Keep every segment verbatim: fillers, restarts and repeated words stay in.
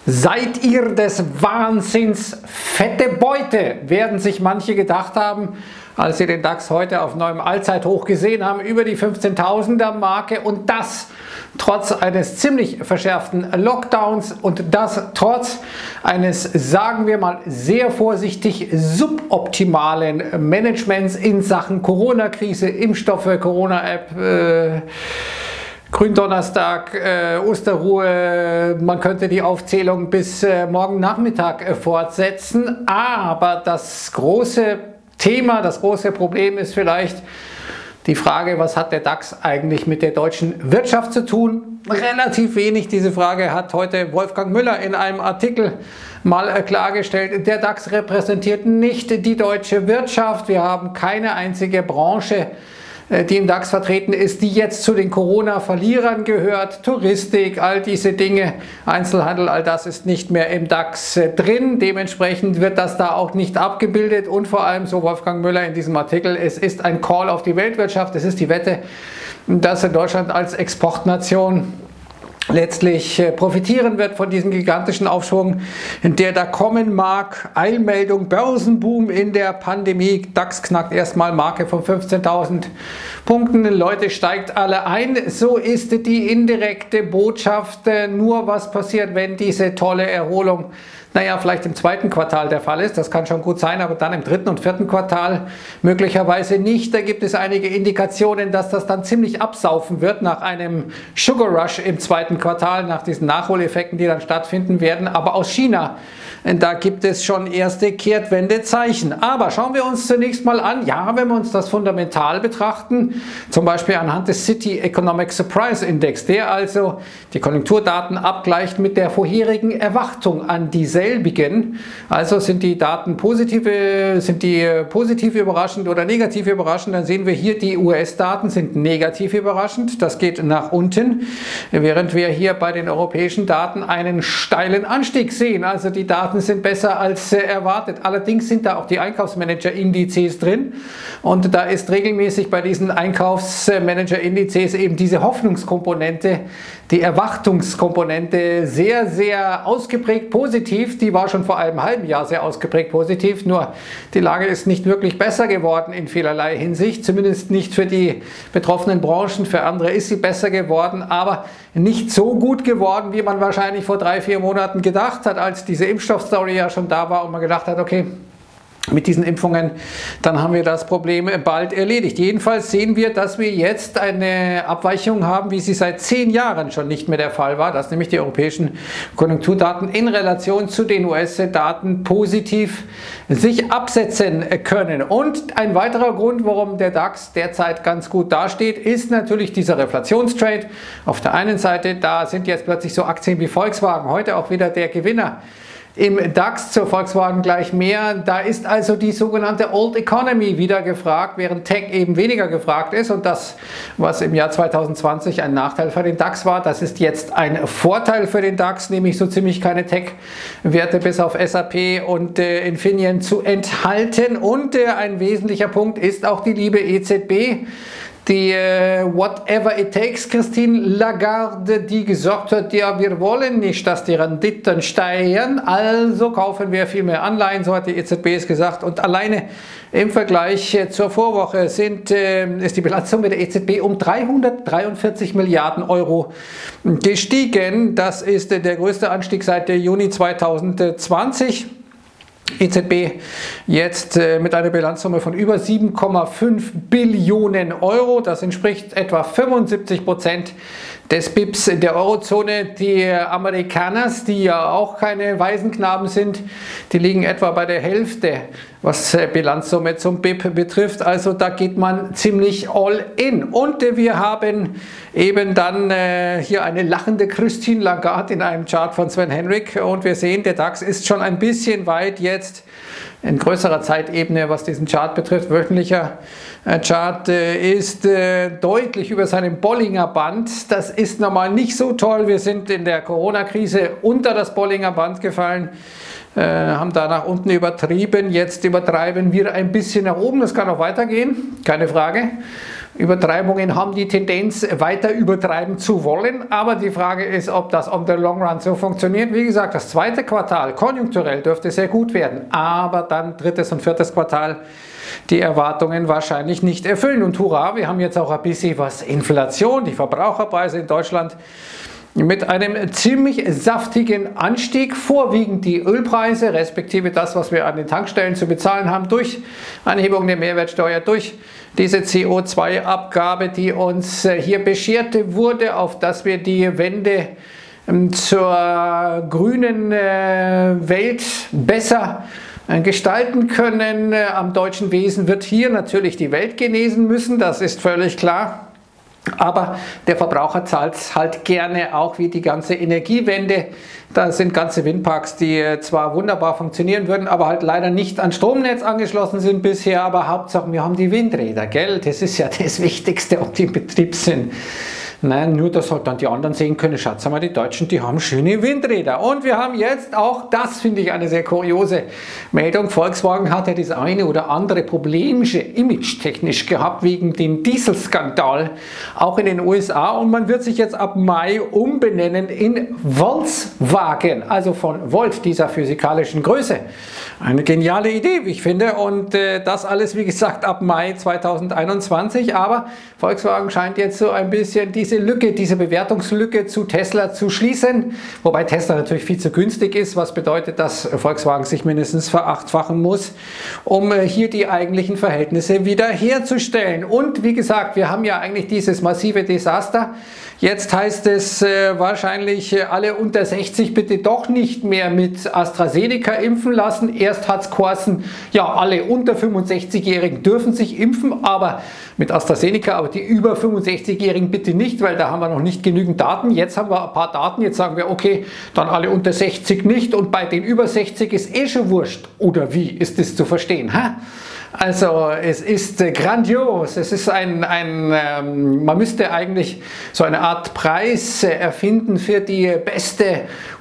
Seid ihr des Wahnsinns? Fette Beute, werden sich manche gedacht haben, als sie den DAX heute auf neuem Allzeithoch gesehen haben, über die fünfzehntausender Marke, und das trotz eines ziemlich verschärften Lockdowns und das trotz eines, sagen wir mal sehr vorsichtig, suboptimalen Managements in Sachen Corona-Krise, Impfstoffe, Corona-App, äh, Gründonnerstag, äh, Osterruhe, man könnte die Aufzählung bis äh, morgen Nachmittag äh, fortsetzen, aber das große Thema, das große Problem ist vielleicht die Frage, was hat der DAX eigentlich mit der deutschen Wirtschaft zu tun? Relativ wenig. Diese Frage hat heute Wolfgang Müller in einem Artikel mal äh, klargestellt. Der DAX repräsentiert nicht die deutsche Wirtschaft. Wir haben keine einzige Branche, die im DAX vertreten ist, die jetzt zu den Corona-Verlierern gehört. Touristik, all diese Dinge, Einzelhandel, all das ist nicht mehr im DAX drin. Dementsprechend wird das da auch nicht abgebildet und vor allem, so Wolfgang Müller in diesem Artikel, es ist ein Call auf die Weltwirtschaft. Es ist die Wette, dass Deutschland als Exportnation letztlich profitieren wird von diesem gigantischen Aufschwung, der da kommen mag. Eilmeldung, Börsenboom in der Pandemie. DAX knackt erstmal Marke von fünfzehntausend Punkten. Leute, steigt alle ein. So ist die indirekte Botschaft. Nur was passiert, wenn diese tolle Erholung, naja, vielleicht im zweiten Quartal der Fall ist. Das kann schon gut sein, aber dann im dritten und vierten Quartal möglicherweise nicht. Da gibt es einige Indikationen, dass das dann ziemlich absaufen wird nach einem Sugar Rush im zweiten Quartal, nach diesen Nachholeffekten, die dann stattfinden werden. Aber aus China, da gibt es schon erste Kehrtwendezeichen. Aber schauen wir uns zunächst mal an, ja, wenn wir uns das fundamental betrachten, zum Beispiel anhand des City Economic Surprise Index, der also die Konjunkturdaten abgleicht mit der vorherigen Erwartung an dieselben. Also sind die Daten positive, sind die positiv überraschend oder negativ überraschend, dann sehen wir hier, die U S-Daten sind negativ überraschend, das geht nach unten, während wir hier bei den europäischen Daten einen steilen Anstieg sehen. Also die Daten sind besser als erwartet. Allerdings sind da auch die Einkaufsmanager-Indizes drin und da ist regelmäßig bei diesen Einkaufsmanager-Indizes eben diese Hoffnungskomponente, die Erwartungskomponente sehr, sehr ausgeprägt positiv. Die war schon vor einem halben Jahr sehr ausgeprägt positiv, nur die Lage ist nicht wirklich besser geworden in vielerlei Hinsicht, zumindest nicht für die betroffenen Branchen, für andere ist sie besser geworden, aber nicht so gut geworden, wie man wahrscheinlich vor drei, vier Monaten gedacht hat, als diese Impfstoffstory ja schon da war und man gedacht hat, okay, mit diesen Impfungen, dann haben wir das Problem bald erledigt. Jedenfalls sehen wir, dass wir jetzt eine Abweichung haben, wie sie seit zehn Jahren schon nicht mehr der Fall war, dass nämlich die europäischen Konjunkturdaten in Relation zu den U S-Daten positiv sich absetzen können. Und ein weiterer Grund, warum der DAX derzeit ganz gut dasteht, ist natürlich dieser Reflationstrade. Auf der einen Seite, da sind jetzt plötzlich so Aktien wie Volkswagen, heute auch wieder der Gewinner im DAX, zur Volkswagen gleich mehr. Da ist also die sogenannte Old Economy wieder gefragt, während Tech eben weniger gefragt ist. Und das, was im Jahr zweitausendzwanzig ein Nachteil für den DAX war, das ist jetzt ein Vorteil für den DAX, nämlich so ziemlich keine Tech-Werte bis auf S A P und äh, Infineon zu enthalten. Und äh, ein wesentlicher Punkt ist auch die liebe E Z B, die äh, Whatever It Takes, Christine Lagarde, die gesagt hat, ja, wir wollen nicht, dass die Renditen steigen, also kaufen wir viel mehr Anleihen, so hat die E Z B es gesagt. Und alleine im Vergleich äh, zur Vorwoche sind, äh, ist die Bilanzsumme der E Z B um dreihundertdreiundvierzig Milliarden Euro gestiegen. Das ist äh, der größte Anstieg seit äh, Juni zweitausendzwanzig. E Z B jetzt äh, mit einer Bilanzsumme von über sieben Komma fünf Billionen Euro. Das entspricht etwa fünfundsiebzig Prozent des B I Ps in der Eurozone. Die Amerikaner, die ja auch keine Waisenknaben sind, die liegen etwa bei der Hälfte, was äh, Bilanzsumme zum B I P betrifft. Also da geht man ziemlich all in. Und äh, wir haben eben dann äh, hier eine lachende Christine Lagarde in einem Chart von Sven Henrik. Und wir sehen, der DAX ist schon ein bisschen weit jetzt in größerer Zeitebene, was diesen Chart betrifft. Wöchentlicher äh, Chart äh, ist äh, deutlich über seinem Bollinger Band. Das ist normal nicht so toll. Wir sind in der Corona-Krise unter das Bollinger Band gefallen. Äh, haben da nach unten übertrieben, jetzt übertreiben wir ein bisschen nach oben, das kann auch weitergehen, keine Frage. Übertreibungen haben die Tendenz, weiter übertreiben zu wollen, aber die Frage ist, ob das on the long run so funktioniert. Wie gesagt, das zweite Quartal konjunkturell dürfte sehr gut werden, aber dann drittes und viertes Quartal die Erwartungen wahrscheinlich nicht erfüllen. Und hurra, wir haben jetzt auch ein bisschen was Inflation, die Verbraucherpreise in Deutschland mit einem ziemlich saftigen Anstieg, vorwiegend die Ölpreise, respektive das, was wir an den Tankstellen zu bezahlen haben, durch Anhebung der Mehrwertsteuer, durch diese C O zwei Abgabe, die uns hier beschert wurde, auf dass wir die Wende zur grünen Welt besser gestalten können. Am deutschen Wesen wird hier natürlich die Welt genesen müssen, das ist völlig klar. Aber der Verbraucher zahlt es halt gerne, auch wie die ganze Energiewende. Da sind ganze Windparks, die zwar wunderbar funktionieren würden, aber halt leider nicht an Stromnetz angeschlossen sind bisher. Aber Hauptsache, wir haben die Windräder, gell? Das ist ja das Wichtigste, ob die in Betrieb sind. Nein, nur, dass halt dann die anderen sehen können, schaut mal, die Deutschen, die haben schöne Windräder. Und wir haben jetzt auch, das finde ich eine sehr kuriose Meldung, Volkswagen hat ja das eine oder andere Problemchen image-technisch gehabt wegen dem Dieselskandal, auch in den U S A. Und man wird sich jetzt ab Mai umbenennen in Volkswagen, also von Volt, dieser physikalischen Größe. Eine geniale Idee, wie ich finde. Und äh, das alles, wie gesagt, ab Mai zweitausendeinundzwanzig. Aber Volkswagen scheint jetzt so ein bisschen diese Lücke, diese Bewertungslücke zu Tesla zu schließen. Wobei Tesla natürlich viel zu günstig ist, was bedeutet, dass Volkswagen sich mindestens verachtfachen muss, um äh, hier die eigentlichen Verhältnisse wieder herzustellen. Und wie gesagt, wir haben ja eigentlich dieses massive Desaster. Jetzt heißt es äh, wahrscheinlich, äh, alle unter sechzig bitte doch nicht mehr mit AstraZeneca impfen lassen. Erst hat es geheißen, ja, alle unter fünfundsechzigjährigen dürfen sich impfen, aber mit AstraZeneca, aber die über fünfundsechzigjährigen bitte nicht, weil da haben wir noch nicht genügend Daten. Jetzt haben wir ein paar Daten, jetzt sagen wir, okay, dann alle unter sechzig nicht und bei den über sechzig ist eh schon wurscht. Oder wie ist das zu verstehen? Hä? Also es ist äh, grandios, es ist ein, ein ähm, man müsste eigentlich so eine Art Preis äh, erfinden für die beste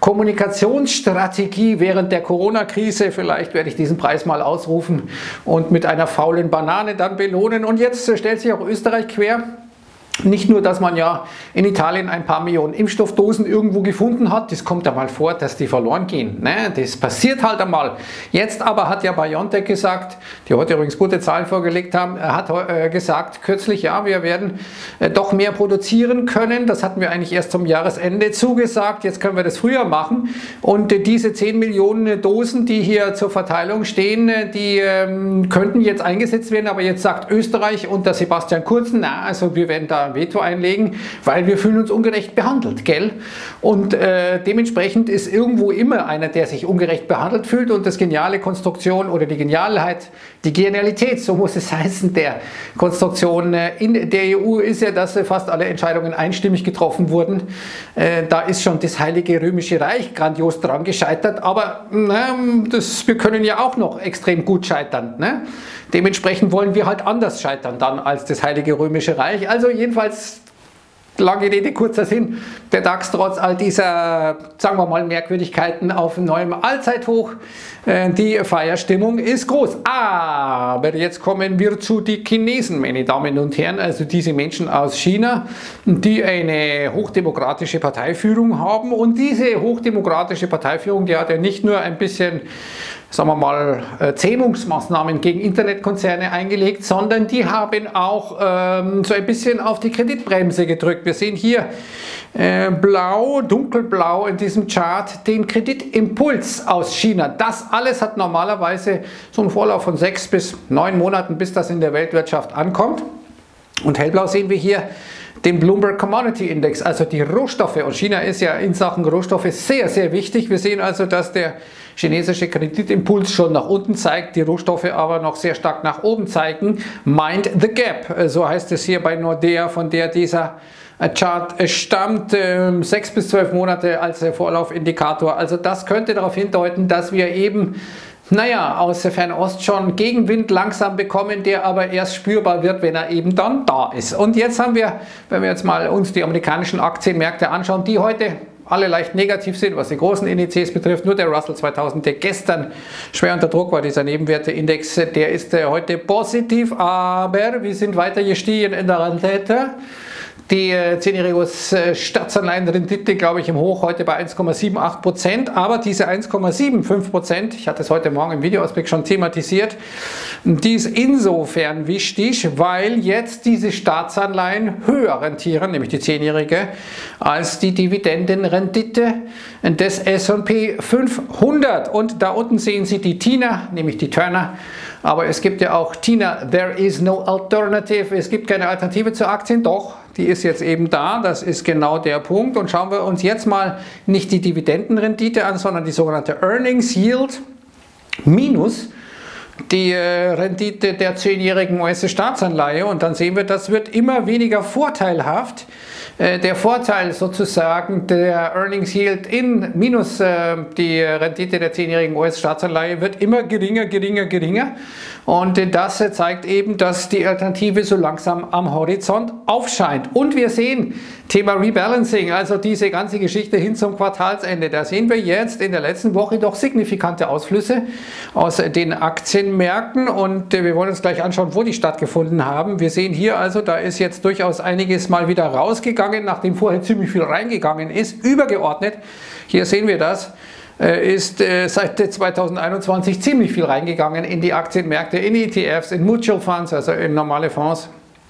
Kommunikationsstrategie während der Corona-Krise. Vielleicht werde ich diesen Preis mal ausrufen und mit einer faulen Banane dann belohnen. Und jetzt äh, stellt sich auch Österreich quer. Nicht nur, dass man ja in Italien ein paar Millionen Impfstoffdosen irgendwo gefunden hat, das kommt ja mal vor, dass die verloren gehen. Ne? Das passiert halt einmal. Jetzt aber hat ja BioNTech gesagt, die heute übrigens gute Zahlen vorgelegt haben, er hat äh, gesagt kürzlich, ja, wir werden äh, doch mehr produzieren können. Das hatten wir eigentlich erst zum Jahresende zugesagt. Jetzt können wir das früher machen. Und äh, diese zehn Millionen Dosen, die hier zur Verteilung stehen, äh, die äh, könnten jetzt eingesetzt werden. Aber jetzt sagt Österreich unter Sebastian Kurz, na, also wir werden da ein Veto einlegen, weil wir fühlen uns ungerecht behandelt, gell? Und äh, dementsprechend ist irgendwo immer einer, der sich ungerecht behandelt fühlt, und das geniale Konstruktion oder die Genialheit, die Genialität, so muss es heißen, der Konstruktion äh, in der E U ist ja, dass äh, fast alle Entscheidungen einstimmig getroffen wurden. Äh, da ist schon das Heilige Römische Reich grandios dran gescheitert, aber äh, das, wir können ja auch noch extrem gut scheitern, ne? Dementsprechend wollen wir halt anders scheitern dann als das Heilige Römische Reich. Also jedenfalls, lange Rede, kurzer Sinn, der DAX trotz all dieser, sagen wir mal, Merkwürdigkeiten auf neuem Allzeithoch. Die Feierstimmung ist groß. Aber jetzt kommen wir zu den Chinesen, meine Damen und Herren, also diese Menschen aus China, die eine hochdemokratische Parteiführung haben. Und diese hochdemokratische Parteiführung, die hat ja nicht nur ein bisschen, sagen wir mal, Zähmungsmaßnahmen gegen Internetkonzerne eingelegt, sondern die haben auch ähm, so ein bisschen auf die Kreditbremse gedrückt. Wir sehen hier äh, blau, dunkelblau in diesem Chart den Kreditimpuls aus China. Das alles hat normalerweise so einen Vorlauf von sechs bis neun Monaten, bis das in der Weltwirtschaft ankommt. Und hellblau sehen wir hier den Bloomberg Commodity Index, also die Rohstoffe. Und China ist ja in Sachen Rohstoffe sehr, sehr wichtig. Wir sehen also, dass der chinesische Kreditimpuls schon nach unten zeigt, die Rohstoffe aber noch sehr stark nach oben zeigen. Mind the gap, so heißt es hier bei Nordea, von der dieser Chart stammt, sechs bis zwölf Monate als Vorlaufindikator. Also das könnte darauf hindeuten, dass wir eben, naja, aus Fernost schon Gegenwind langsam bekommen, der aber erst spürbar wird, wenn er eben dann da ist. Und jetzt haben wir, wenn wir jetzt mal uns die amerikanischen Aktienmärkte anschauen, die heute alle leicht negativ sind, was die großen Indizes betrifft. Nur der Russell zweitausend, der gestern schwer unter Druck war, dieser Nebenwerteindex, der ist heute positiv, aber wir sind weiter gestiegen in der Rendite. Die zehnjährige Staatsanleihenrendite, glaube ich, im Hoch heute bei eins Komma achtundsiebzig Prozent, aber diese eins Komma fünfundsiebzig Prozent, ich hatte es heute Morgen im Videoausblick schon thematisiert, die ist insofern wichtig, weil jetzt diese Staatsanleihen höher rentieren, nämlich die zehnjährige, als die Dividendenrendite des S und P fünfhundert. Und da unten sehen Sie die TINA, nämlich die Turner. Aber es gibt ja auch TINA, there is no alternative, es gibt keine Alternative zu Aktien, doch, die ist jetzt eben da, das ist genau der Punkt. Und schauen wir uns jetzt mal nicht die Dividendenrendite an, sondern die sogenannte Earnings Yield minus die äh, Rendite der zehnjährigen U S-Staatsanleihe, und dann sehen wir, das wird immer weniger vorteilhaft. Äh, der Vorteil sozusagen der Earnings Yield in minus äh, die Rendite der zehnjährigen U S-Staatsanleihe wird immer geringer, geringer, geringer. Und äh, das äh, zeigt eben, dass die Alternative so langsam am Horizont aufscheint. Und wir sehen, Thema Rebalancing, also diese ganze Geschichte hin zum Quartalsende, da sehen wir jetzt in der letzten Woche doch signifikante Ausflüsse aus den Aktienmärkten, und wir wollen uns gleich anschauen, wo die stattgefunden haben. Wir sehen hier also, da ist jetzt durchaus einiges mal wieder rausgegangen, nachdem vorher ziemlich viel reingegangen ist, übergeordnet. Hier sehen wir das. Ist äh, seit zweitausendeinundzwanzig ziemlich viel reingegangen in die Aktienmärkte, in E T Fs, in Mutual Funds, also in normale Fonds.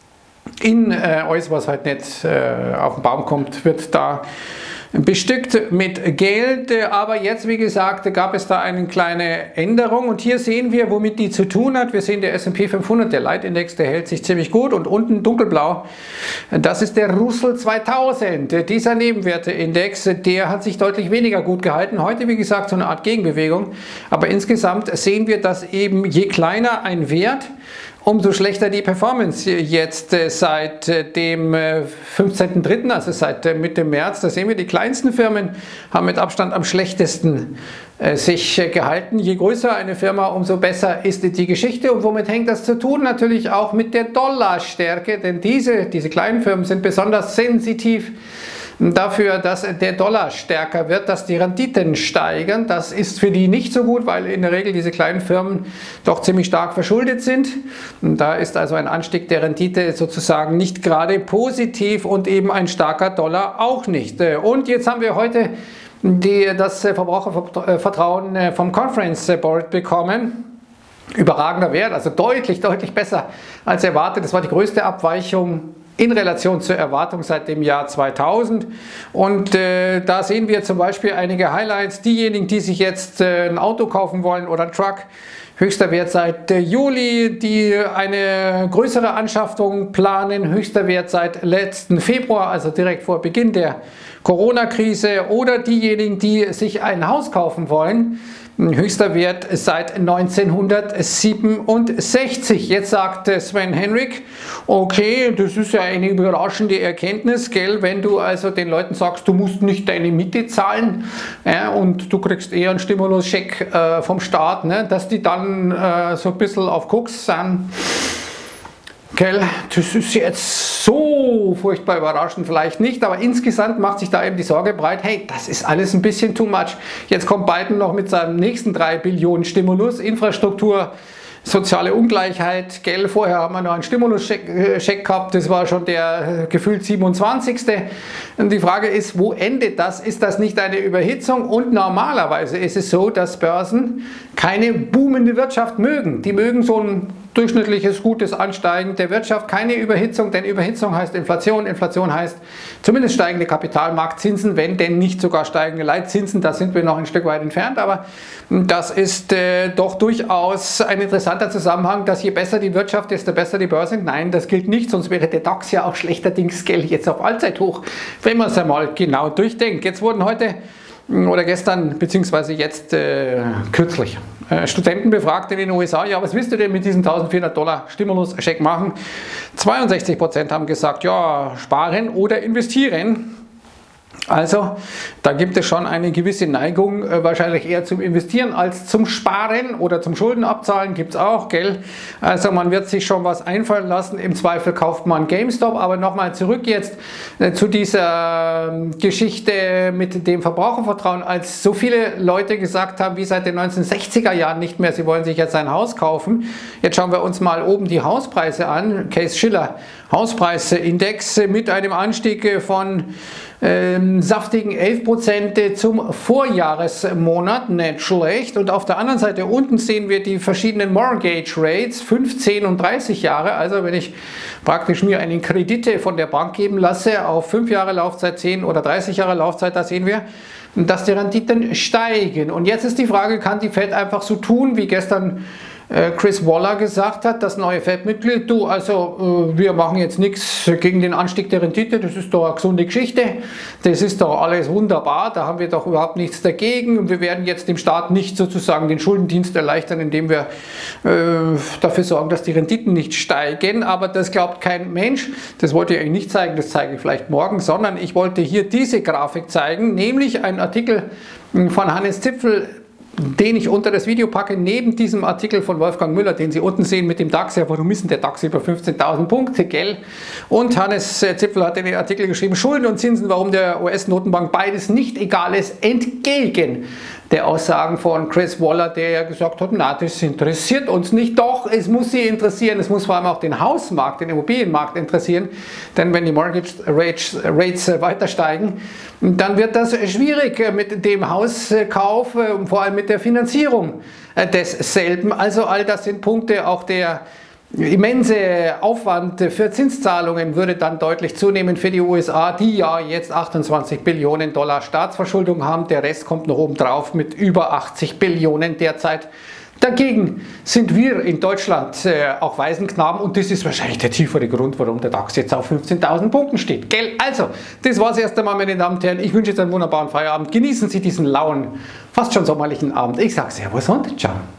In äh, alles, was halt nicht äh, auf den Baum kommt, wird da bestückt mit Geld. Aber jetzt, wie gesagt, gab es da eine kleine Änderung, und hier sehen wir, womit die zu tun hat. Wir sehen, der S und P fünfhundert, der Leitindex, der hält sich ziemlich gut, und unten dunkelblau, das ist der Russell zweitausend. Dieser Nebenwerteindex, der hat sich deutlich weniger gut gehalten. Heute, wie gesagt, so eine Art Gegenbewegung, aber insgesamt sehen wir, dass eben je kleiner ein Wert, umso schlechter die Performance jetzt äh, seit äh, dem äh, fünfzehnten dritten, also seit äh, Mitte März. Da sehen wir, die kleinsten Firmen haben mit Abstand am schlechtesten äh, sich äh, gehalten. Je größer eine Firma, umso besser ist die Geschichte. Und womit hängt das zu tun? Natürlich auch mit der Dollarstärke, denn diese, diese kleinen Firmen sind besonders sensitiv dafür, dass der Dollar stärker wird, dass die Renditen steigen. Das ist für die nicht so gut, weil in der Regel diese kleinen Firmen doch ziemlich stark verschuldet sind. Und da ist also ein Anstieg der Rendite sozusagen nicht gerade positiv, und eben ein starker Dollar auch nicht. Und jetzt haben wir heute die, das Verbrauchervertrauen vom Conference Board bekommen. Überragender Wert, also deutlich, deutlich besser als erwartet. Das war die größte Abweichung in Relation zur Erwartung seit dem Jahr zweitausend. Und äh, da sehen wir zum Beispiel einige Highlights. Diejenigen, die sich jetzt äh, ein Auto kaufen wollen oder einen Truck, höchster Wert seit äh, Juli, die eine größere Anschaffung planen, höchster Wert seit letzten Februar, also direkt vor Beginn der Corona-Krise, oder diejenigen, die sich ein Haus kaufen wollen, höchster Wert seit neunzehnhundertsiebenundsechzig. Jetzt sagt Sven Henrik, okay, das ist ja eine überraschende Erkenntnis, gell, wenn du also den Leuten sagst, du musst nicht deine Miete zahlen, ja, und du kriegst eher einen Stimuluscheck äh, vom Staat, ne, dass die dann äh, so ein bisschen auf Koks sind. Gell, das ist jetzt so furchtbar überraschend, vielleicht nicht, aber insgesamt macht sich da eben die Sorge breit, hey, das ist alles ein bisschen too much. Jetzt kommt Biden noch mit seinem nächsten drei Billionen Stimulus, Infrastruktur, soziale Ungleichheit, gell, vorher haben wir noch einen Stimulus-Scheck gehabt, das war schon der gefühlt siebenundzwanzigste. Und die Frage ist, wo endet das? Ist das nicht eine Überhitzung? Und normalerweise ist es so, dass Börsen keine boomende Wirtschaft mögen. Die mögen so ein durchschnittliches, gutes Ansteigen der Wirtschaft, keine Überhitzung, denn Überhitzung heißt Inflation, Inflation heißt zumindest steigende Kapitalmarktzinsen, wenn denn nicht sogar steigende Leitzinsen, da sind wir noch ein Stück weit entfernt, aber das ist äh, doch durchaus ein interessanter Zusammenhang, dass je besser die Wirtschaft, desto besser die Börse. Nein, das gilt nicht, sonst wäre der DAX ja auch schlechterdings, gell, jetzt auf Allzeithoch, wenn man es einmal genau durchdenkt. Jetzt wurden heute oder gestern, beziehungsweise jetzt äh, kürzlich, äh, Studenten befragt in den U S A, ja, was willst du denn mit diesem eintausendvierhundert Dollar Stimulus-Scheck machen? zweiundsechzig Prozent haben gesagt, ja, sparen oder investieren. Also da gibt es schon eine gewisse Neigung, äh, wahrscheinlich eher zum Investieren als zum Sparen oder zum Schuldenabzahlen gibt es auch, gell? Also man wird sich schon was einfallen lassen, im Zweifel kauft man GameStop, aber nochmal zurück jetzt äh, zu dieser äh, Geschichte mit dem Verbrauchervertrauen, als so viele Leute gesagt haben, wie seit den neunzehnhundertsechziger Jahren nicht mehr, sie wollen sich jetzt ein Haus kaufen. Jetzt schauen wir uns mal oben die Hauspreise an, Case-Shiller Hauspreisindex mit einem Anstieg von ähm, saftigen elf Prozent zum Vorjahresmonat, nicht schlecht. Und auf der anderen Seite unten sehen wir die verschiedenen Mortgage Rates, fünf, zehn und dreißig Jahre. Also wenn ich praktisch mir einen Kredite von der Bank geben lasse auf fünf Jahre Laufzeit, zehn oder dreißig Jahre Laufzeit, da sehen wir, dass die Renditen steigen. Und jetzt ist die Frage, kann die Fed einfach so tun, wie gestern Chris Waller gesagt hat, das neue Fed-Mitglied, du, also wir machen jetzt nichts gegen den Anstieg der Rendite, das ist doch eine gesunde Geschichte, das ist doch alles wunderbar, da haben wir doch überhaupt nichts dagegen und wir werden jetzt dem Staat nicht sozusagen den Schuldendienst erleichtern, indem wir äh, dafür sorgen, dass die Renditen nicht steigen, aber das glaubt kein Mensch, das wollte ich eigentlich nicht zeigen, das zeige ich vielleicht morgen, sondern ich wollte hier diese Grafik zeigen, nämlich einen Artikel von Hannes Zipfel, den ich unter das Video packe, neben diesem Artikel von Wolfgang Müller, den Sie unten sehen mit dem DAX. Ja, warum ist denn der DAX über fünfzehntausend Punkte, gell? Und Hannes Zipfel hat den Artikel geschrieben, Schulden und Zinsen, warum der U S-Notenbank beides nicht egal ist, entgegen der Aussagen von Chris Waller, der ja gesagt hat, na, das interessiert uns nicht. Doch, es muss Sie interessieren, es muss vor allem auch den Hausmarkt, den Immobilienmarkt interessieren, denn wenn die Mortgage Rates, Rates weiter steigen, dann wird das schwierig mit dem Hauskauf, vor allem mit der Finanzierung desselben. Also all das sind Punkte, auch der immense Aufwand für Zinszahlungen würde dann deutlich zunehmen für die U S A, die ja jetzt achtundzwanzig Billionen Dollar Staatsverschuldung haben. Der Rest kommt noch oben drauf mit über achtzig Billionen derzeit. Dagegen sind wir in Deutschland äh, auch Waisenknaben und das ist wahrscheinlich der tiefere Grund, warum der DAX jetzt auf fünfzehntausend Punkten steht. Gell? Also, das war es erst einmal, meine Damen und Herren. Ich wünsche jetzt einen wunderbaren Feierabend. Genießen Sie diesen lauen, fast schon sommerlichen Abend. Ich sage Servus und ciao.